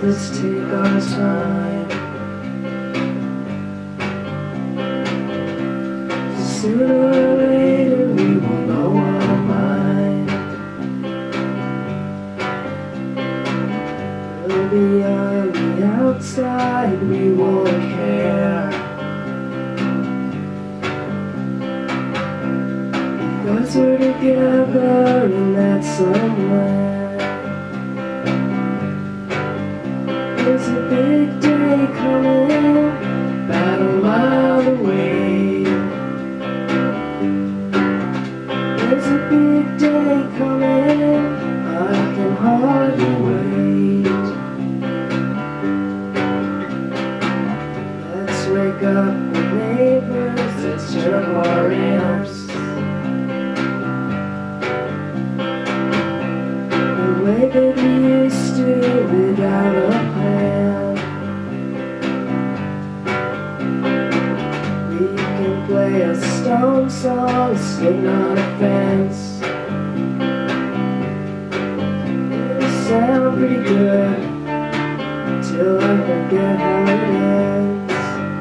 Let's take our time. Sooner or later we will know our mind. We'll be on the outside, we won't care. Because we're together in that somewhere. There's a big day coming, about a mile away. There's a big day coming, I can hardly wait. Let's wake up the neighbors, let's turn our amps. The way that we used to without a plan. We can play a Stone song, sing on a fence. It'll sound pretty good till I forget how it ends.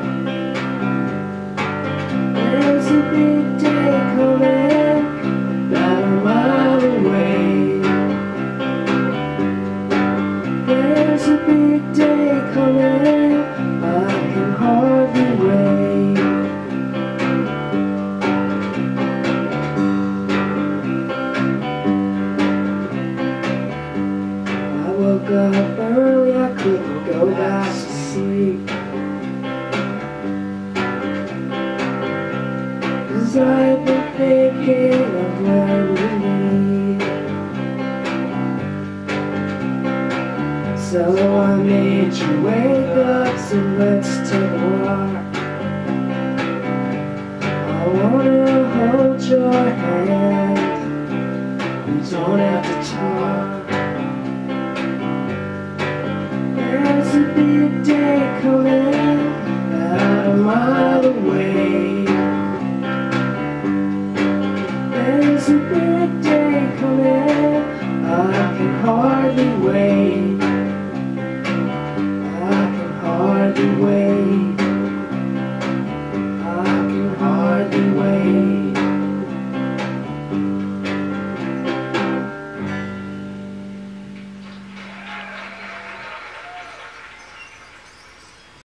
There's a big day coming, about a mile away. There's a big day coming, I can hardly wait. I woke up early, I couldn't go back to sleep, 'cause I've been thinking of where we meet. So I made you wake up, so let's take a walk. I wanna hold your hand, we don't have to talk. There's a big day coming, about a mile away. There's a big day coming, I can hardly wait.